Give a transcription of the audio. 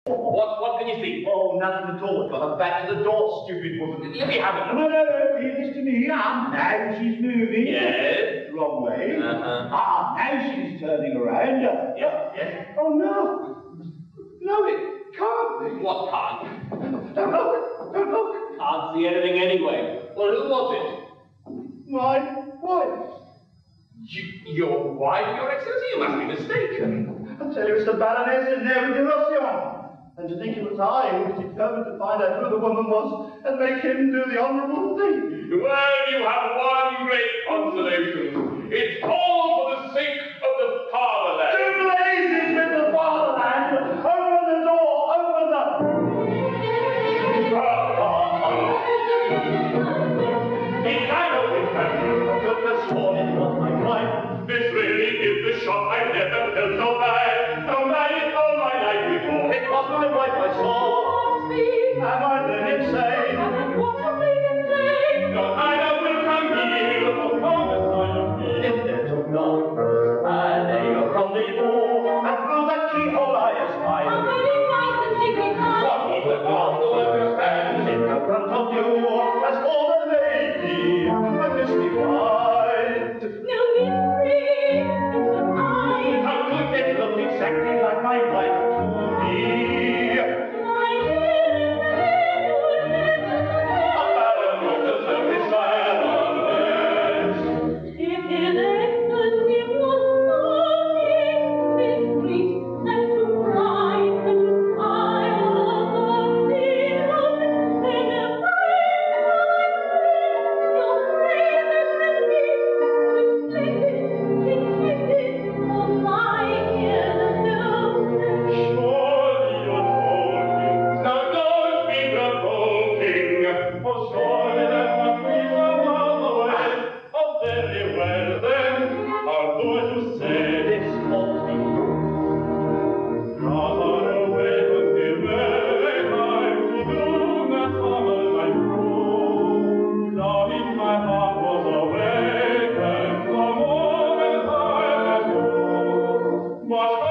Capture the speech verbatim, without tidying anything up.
What, what can you see? Oh, nothing at all. Got her back to the door, stupid woman. Let me have it. No, no, no, leave this to me. Ah, now she's moving. Yes. Wrong way. Uh-huh. Ah, now she's turning around. Yes, yes. Oh, no. No, it can't be. What can't? Don't look. Don't look. Can't see anything anyway. Well, who was it? My wife. You, your wife, Your Excellency? You must be mistaken. I tell you, it's the Baroness in there with the Rossion. And to think it was I who was determined to find out who the woman was and make him do the honourable thing. Well, you have one great consolation. It's all for the sake of the fatherland. To blazes with the fatherland! Open the door! Open the... It's I know it can be. Could have sworn it was my wife. This really is the shot I never felt so bad. So bad in all my life before. It was my wife I saw. Am I then insane? No, I don't will come here. For promise I am here. If there's a knock, and they are from the door, and through that keyhole I espy. What people want to understand. In the front of you, as for the lady, a mystified. How could it look exactly like my wife to me? What